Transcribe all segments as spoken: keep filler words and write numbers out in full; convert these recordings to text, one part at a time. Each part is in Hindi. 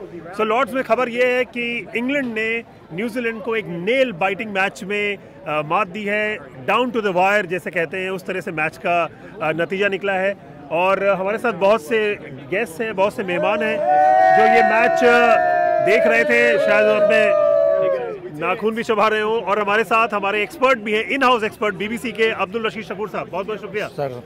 सो लॉर्ड्स में खबर ये है कि इंग्लैंड ने न्यूजीलैंड को एक नेल बाइटिंग मैच में आ, मात दी है। डाउन टू द वायर जैसे कहते हैं, उस तरह से मैच का आ, नतीजा निकला है। और हमारे साथ बहुत से गेस्ट हैं, बहुत से मेहमान हैं जो ये मैच देख रहे थे, शायद अपने नाखून भी चबा रहे हों। और हमारे साथ हमारे एक्सपर्ट भी हैं, इन हाउस एक्सपर्ट बीबीसी के अब्दुल रशीद शकूर साहब, बहुत बहुत शुक्रिया सर।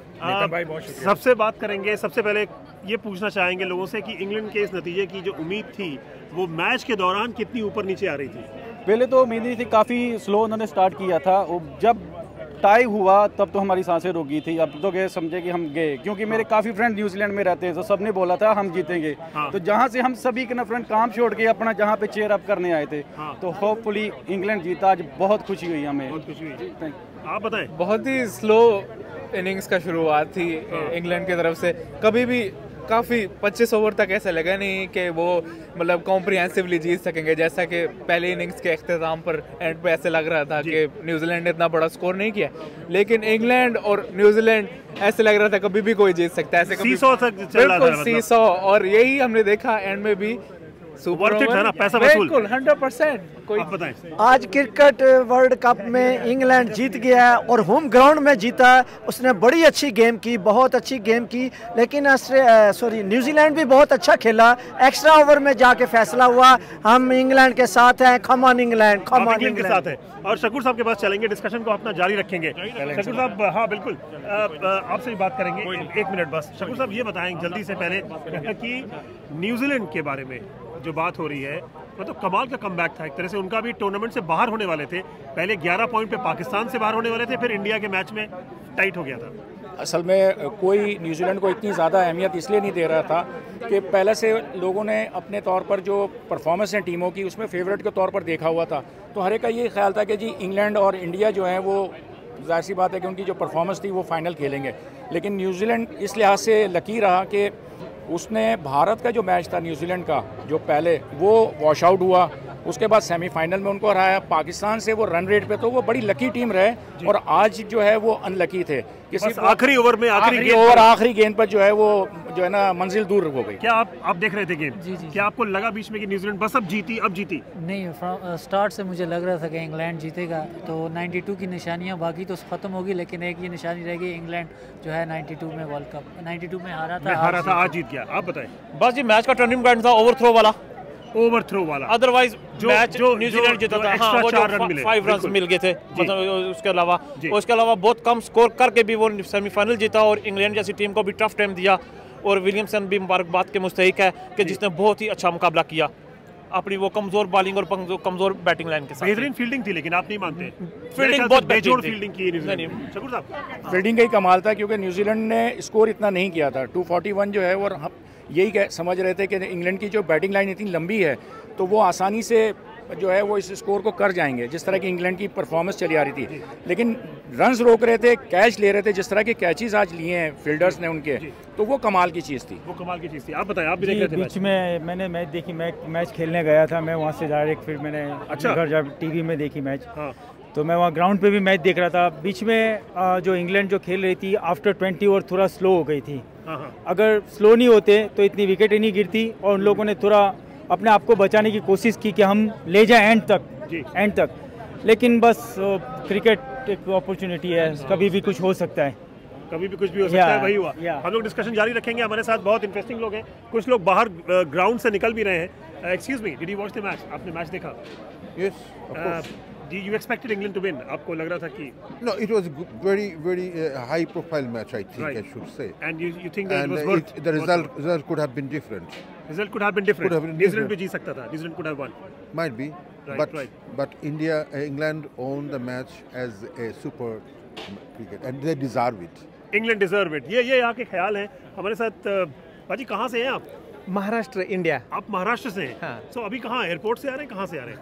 भाई बहुत शुक्रिया। सबसे बात करेंगे, सबसे पहले ये पूछना चाहेंगे लोगों से कि इंग्लैंड के इस नतीजे की जो उम्मीद थी वो मैच के दौरान कितनी ऊपर नीचे आ रही थी? पहले तो उम्मीद नहीं थी, काफ़ी स्लो उन्होंने स्टार्ट किया था। जब टाई हुआ तब तो हमारी सांसें रुक गई थी। अब तो गए समझे कि हम गए, क्योंकि मेरे काफ़ी फ्रेंड न्यूजीलैंड में रहते हैं, तो सबने बोला था हम जीतेंगे। हाँ। तो जहाँ से हम सभी के ना फ्रेंड काम छोड़ के अपना जहाँ पे चेयर अप करने आए थे। हाँ। तो होपफुली इंग्लैंड जीता, आज बहुत खुशी हुई हमें। बहुत खुशी हुई। आप बताएं। बहुत ही स्लो इनिंग्स का शुरुआत थी इंग्लैंड की तरफ से। कभी भी काफ़ी पच्चीस ओवर तक ऐसा लगा नहीं कि वो मतलब कॉम्प्रिहेंसिवली जीत सकेंगे, जैसा कि पहले इनिंग्स के अख्ताम पर एंड पे ऐसे लग रहा था कि न्यूजीलैंड ने इतना बड़ा स्कोर नहीं किया। लेकिन इंग्लैंड और न्यूजीलैंड ऐसे लग रहा था कभी भी कोई जीत सकता है, ऐसे कभी बिल्कुल सी सौ। और यही हमने देखा एंड में भी, सुपर था ना, पैसा वसूल बिल्कुल हंड्रेड परसेंट। कोई आप बताएं। आज क्रिकेट वर्ल्ड कप में इंग्लैंड जीत गया है और होम ग्राउंड में जीता। उसने बड़ी अच्छी गेम की, बहुत अच्छी गेम की। लेकिन सॉरी न्यूजीलैंड भी बहुत अच्छा खेला। एक्स्ट्रा ओवर में जाके फैसला हुआ। हम इंग्लैंड के साथ हैं। Come on England, come on England के साथ हैं। और शकूर साहब के पास चलेंगे, डिस्कशन को अपना जारी रखेंगे। शकूर साहब, हाँ बिल्कुल, आपसे भी बात करेंगे, एक मिनट बस। शकूर साहब ये बताएं जल्दी से पहले कि न्यूजीलैंड के बारे में जो बात हो रही है, मतलब तो कमाल का कमबैक था एक तरह से। उनका भी टूर्नामेंट से बाहर होने वाले थे, पहले ग्यारह पॉइंट पे पाकिस्तान से बाहर होने वाले थे, फिर इंडिया के मैच में टाइट हो गया था। असल में कोई न्यूजीलैंड को इतनी ज़्यादा अहमियत इसलिए नहीं दे रहा था कि पहले से लोगों ने अपने तौर पर जो परफॉर्मेंस है टीमों की उसमें फेवरेट के तौर पर देखा हुआ था। तो हर एक का ये ख्याल था कि जी इंग्लैंड और इंडिया जो है वो जाहिर सी बात है कि उनकी जो परफॉर्मेंस थी वो फाइनल खेलेंगे। लेकिन न्यूजीलैंड इस लिहाज से लकी रहा कि उसने भारत का जो मैच था न्यूजीलैंड का जो पहले, वो वॉश आउट हुआ। उसके बाद सेमीफाइनल में उनको हराया पाकिस्तान से, वो रन रेट पे। तो वो बड़ी लकी टीम रहे। और आज जो है वो अनलकी थे, किसी आखिरी ओवर में आखिरी ओवर आखिरी गेंद पर जो है वो जो है ना मंजिल दूर हो गई। क्या आप आप देख रहे थे गेम? जी जी। क्या आपको लगा बीच में कि न्यूजीलैंड बस अब जीती अब जीती? नहीं, स्टार्ट से मुझे लग रहा था कि इंग्लैंड जीतेगा। तो बानवे की निशानियां बाकी तो खत्म होगी, लेकिन एक ये निशानी रह गई, इंग्लैंड जो है बानवे में वर्ल्ड कप बानवे में हारा था, हारा था, आज जीत गया। आप बताएं। बस जी मैच का टर्निंग पॉइंट था ओवरथ्रो वाला, ओवरथ्रो वाला। अदरवाइज जो मैच जो न्यूजीलैंड जीता था। हाँ, वो चार रन मिले, फाइव रन मिल गए थे, मतलब उसके अलावा उसके अलावा बहुत कम स्कोर करके भी वो सेमीफाइनल जीता और इंग्लैंड जैसी टीम को भी टफ टाइम दिया। और विलियमसन भी मुबारकबाद के मुस्तहिक है कि जिसने बहुत ही अच्छा मुकाबला किया अपनी वो कमजोर बॉलिंग और कमजोर बैटिंग लाइन के साथ। बेहतरीन फील्डिंग थी, लेकिन आप नहीं मानते? फील्डिंग बहुत बेजोड़ फील्डिंग की न्यूजीलैंड। शकूर साहब, फील्डिंग का ही कमाल था, क्योंकि न्यूजीलैंड ने स्कोर इतना नहीं किया था। दो सौ इकतालीस जो है, और हम यही समझ रहे थे कि इंग्लैंड की जो बैटिंग लाइन इतनी लंबी है तो वो आसानी से जो है वो इस स्कोर को कर जाएंगे, जिस तरह की इंग्लैंड की परफॉर्मेंस चली आ रही थी। लेकिन रन्स रोक रहे थे, कैच ले रहे थे, जिस तरह के कैचेस आज लिए हैं फील्डर्स ने उनके, तो वो कमाल की चीज़ थी। वो कमाल की चीज़ थी। आप बताएं, आप भी देख रहे थे? बीच में मैंने मैच देखी, मैच मैच खेलने गया था मैं, वहाँ से डायरेक्ट फिर मैंने अच्छा घर जब टीवी में देखी मैच। हाँ। तो मैं वहाँ ग्राउंड पे भी मैच देख रहा था। बीच में जो इंग्लैंड जो खेल रही थी आफ्टर ट्वेंटी ओवर थोड़ा स्लो हो गई थी। अगर स्लो नहीं होते तो इतनी विकेट ही नहीं गिरती, और उन लोगों ने थोड़ा अपने आप को बचाने की कोशिश की कि हम ले जाएं एंड तक एंड तक लेकिन बस क्रिकेट एक अपॉर्चुनिटी है, कभी भी कुछ हो सकता है, कभी भी कुछ भी हो सकता है। वही हुआ। हम लोग डिस्कशन जारी रखेंगे। हमारे साथ बहुत इंटरेस्टिंग लोग हैं, कुछ लोग बाहर ग्राउंड से निकल भी रहे हैं। Excuse me, did you watch the match? आपने मैच देखा? Yes, of course. Do you expected England to win? आपको लग रहा था कि? No, it was a very, very uh, high-profile match, I think, right. I should say. And you, you think that and it was uh, worth? It, the result, result could have been different. Result could have been different. Could have been New Zealand different. भी जीत सकता था. New Zealand could have won. Might be. Right, but right. but India, uh, England owned the match as a super cricket, and they deserve it. England deserve it. ये ये यहाँ के ख्याल हैं हमारे साथ। बाजी कहाँ से हैं आप? महाराष्ट्र, इंडिया। आप महाराष्ट्र से हैं? हाँ। so, अभी कहाँ एयरपोर्ट से आ रहे हैं? कहाँ से आ रहे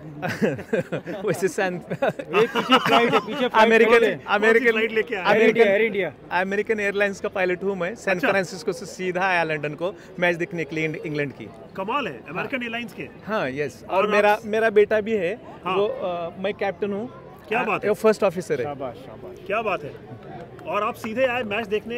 हैं? वैसे सन पीछे फ्लाइट है, पीछे अमेरिकन अमेरिकन फ्लाइट लेके आए? एयर इंडिया अमेरिकन एयरलाइंस का पायलट हूँ मैं। सैन फ्रांसिस्को से सीधा आया लंदन को मैच देखने के लिए इंग्लैंड की। कमाल है, अमेरिकन एयरलाइंस के। हाँ, यस। और मेरा मेरा बेटा भी है, वो मैं कैप्टन हूँ। क्या बात है? फर्स्ट ऑफिसर है। शाबाश शाबाश, क्या बात है। और आप सीधे आए मैच देखने? हाँ,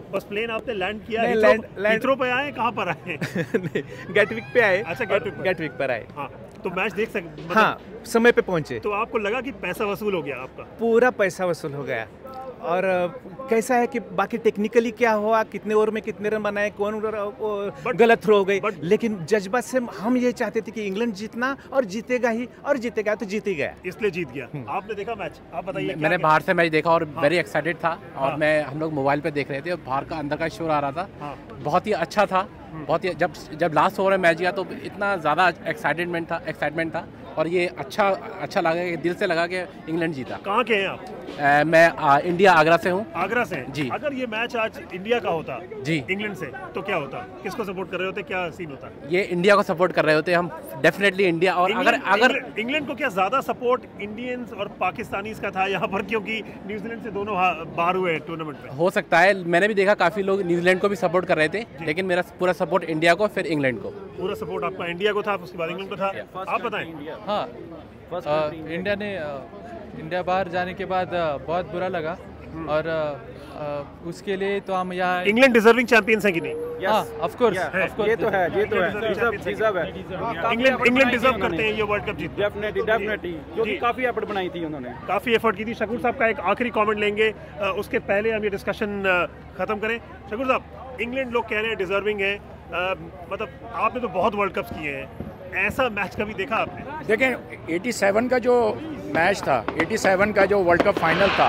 बस प्लेन आपने लैंड किया, नहीं, हिथ्रो, लैंड लैंड हिथ्रो पे आए, कहाँ पर आए? गेटविक पे आए। अच्छा, गेटविक गेटविक पर आए। हाँ, तो मैच देख सकते मतलब, हाँ, समय पे पहुंचे। तो आपको लगा कि पैसा वसूल हो गया आपका? पूरा पैसा वसूल हो गया। और कैसा है कि बाकी टेक्निकली क्या हुआ, कितने ओवर में कितने रन बनाए, कौन गलत थ्रो हो गई, लेकिन जज्बा से हम ये चाहते थे कि इंग्लैंड जीतना और जीतेगा ही, और जीतेगा तो जीत ही गया, इसलिए जीत गया। आपने देखा मैच, आप बताइए। मैंने बाहर से मैच देखा और वेरी एक्साइटेड था, और मैं हम लोग मोबाइल पे देख रहे थे और बाहर का अंदर का शोर आ रहा था, बहुत ही अच्छा था, बहुत ही जब जब लास्ट ओवर में मैच गया तो इतना ज़्यादा एक्साइटमेंट था एक्साइटमेंट था और ये अच्छा अच्छा लगा कि दिल से लगा कि इंग्लैंड जीता। कहाँ के हैं आप? आ, मैं आ, इंडिया आगरा से हूँ। आगरा से जी। अगर ये मैच आज इंडिया का होता जी इंग्लैंड से तो क्या होता? किसको सपोर्ट कर रहे होते, क्या सीन होता? ये इंडिया को सपोर्ट कर रहे होते हम, डेफिनेटली इंडिया। और अगर अगर इंग्लैंड को क्या ज्यादा सपोर्ट इंडियंस और पाकिस्तानीज का था यहाँ पर, क्योंकि न्यूजीलैंड से दोनों बाहर हुए टूर्नामेंट में? हो सकता है, मैंने भी देखा काफी लोग न्यूजीलैंड को भी सपोर्ट कर रहे थे, लेकिन मेरा पूरा सपोर्ट इंडिया को, फिर इंग्लैंड को। पूरा सपोर्ट आपका इंडिया को था, उसके बाद इंग्लैंड को था। आप बताएं। हाँ, आ, इंडिया ने आ, इंडिया बाहर जाने के बाद आ, बहुत बुरा लगा, और आ, आ, उसके लिए तो हम यहाँ। इंग्लैंड डिजर्विंग चैंपियंस है कि नहीं? हाँ, ऑफ कोर्स, ये तो है, ये तो है, डिजर्व है। इंग्लैंड इंग्लैंड डिजर्व करते हैं ये वर्ल्ड कप जीत। डेफिनेटली डेफिनेटली, क्योंकि काफी एफर्ट बनाई थी उन्होंने, काफी एफर्ट की थी। शकूर साहब का एक आखिरी कमेंट लेंगे, उसके पहले हम ये डिस्कशन खत्म करें। शकूर साहब, इंग्लैंड लोग कह रहे हैं डिजर्विंग है, मतलब आपने तो बहुत वर्ल्ड कप्स किए हैं, ऐसा मैच कभी देखा आपने? देखें, सत्तासी का जो मैच था, सत्तासी का जो वर्ल्ड कप फाइनल था,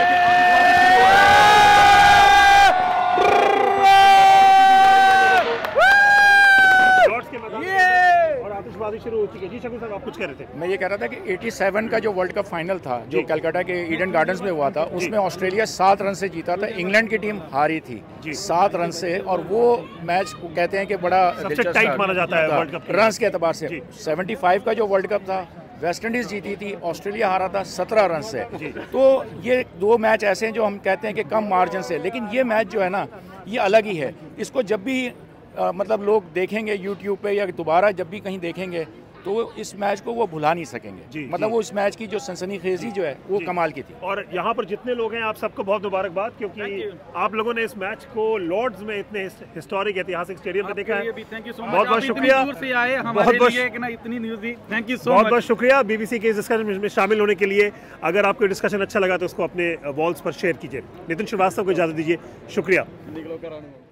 और आतिशबाजी शुरू हो चुकी है। जी शकूर साहब, आप कुछ कह रहे थे? मैं ये कह रहा था कि सत्तासी का जो वर्ल्ड कप फाइनल था, जो कलकत्ता के ईडन गार्डन्स में हुआ था, उसमें ऑस्ट्रेलिया सात रन से जीता था, इंग्लैंड की टीम हारी थी सात रन से, और वो मैच को कहते हैं कि बड़ा सबसे टाइट माना जाता है वर्ल्ड कप रन के एतबार से। पचहत्तर का जो वर्ल्ड कप था, वेस्ट इंडीज जीती थी, ऑस्ट्रेलिया हारा था सत्रह रन से। तो ये दो मैच ऐसे हैं जो हम कहते हैं कि कम मार्जिन से, लेकिन ये मैच जो है ना, ये अलग ही है। इसको जब भी आ, मतलब लोग देखेंगे यूट्यूब पे या दोबारा जब भी कहीं देखेंगे, तो इस मैच को वो भुला नहीं सकेंगे। मतलब वो इस मैच की जो सनसनीखेजी जो है वो कमाल की थी। और यहाँ पर जितने लोग हैं, आप सबको बहुत मुबारकबाद, क्योंकि आप लोगों ने इस मैच को लॉर्ड्स में इतने हिस्टोरिक ऐतिहासिक स्टेडियम पे देखा है। बहुत बहुत शुक्रिया, बहुत बहुत शुक्रिया बीबीसी के इस डिस्कशन में शामिल होने के लिए। अगर आपको डिस्कशन अच्छा लगा तो उसको अपने वॉल्स पर शेयर कीजिए। नितिन श्रीवास्तव को इजाजत दीजिए, शुक्रिया।